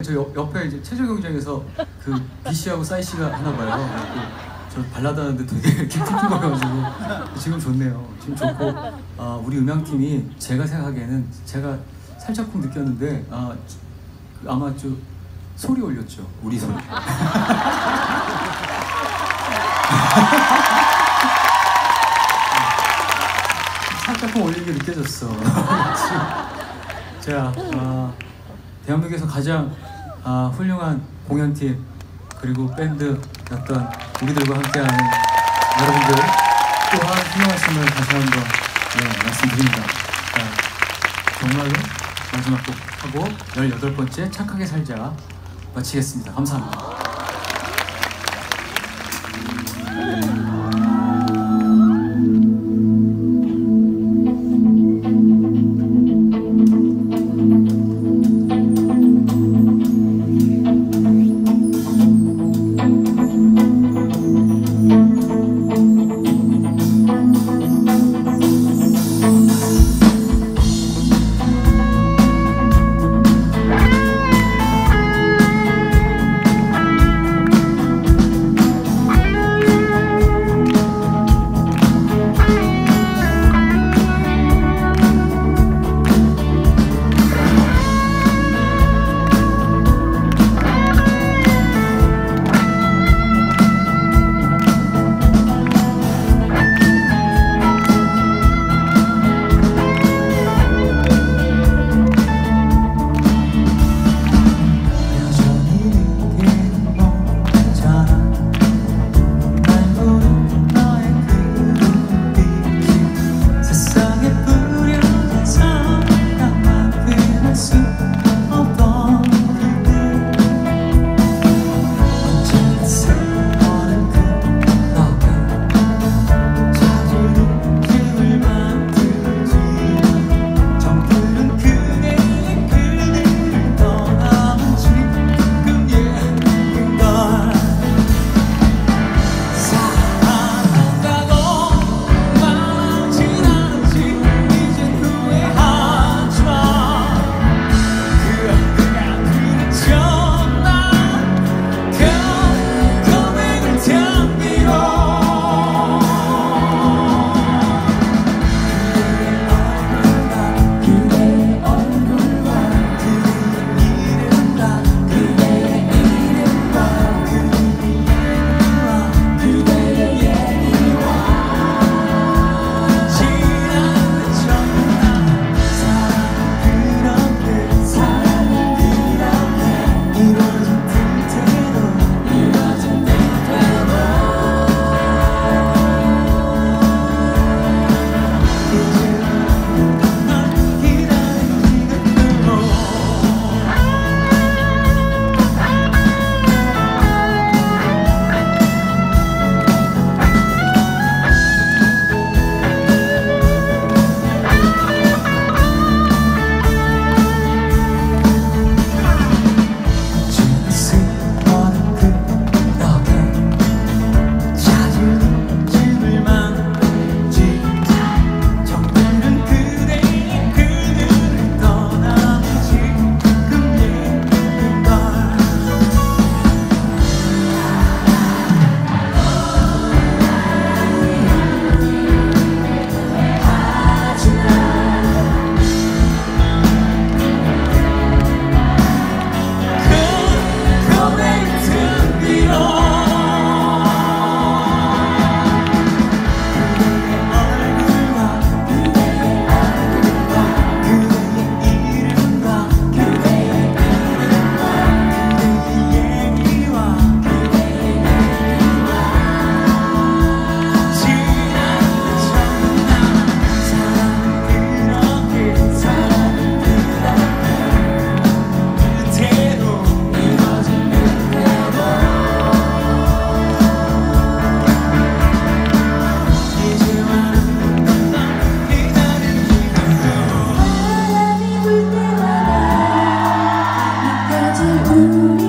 저 옆에 이제 체조 경쟁에서 그 B 씨하고 싸이 씨가 하나 봐요. 저 발라드 하는데 되게 깊은 거여가지고 지금 좋네요. 지금 좋고 우리 음향팀이 제가 생각하기에는 제가 살짝쿵 느꼈는데 아마 좀 소리 올렸죠. 우리 소리. 살짝쿵 올린 게 느껴졌어. 자, 대한민국에서 가장 훌륭한 공연팀 그리고 밴드였던 우리들과 함께하는 여러분들 또한 훌륭하심을 다시 한번 말씀드립니다. 자, 정말로 마지막 곡 하고 18번째 착하게 살자 마치겠습니다. 감사합니다. 우리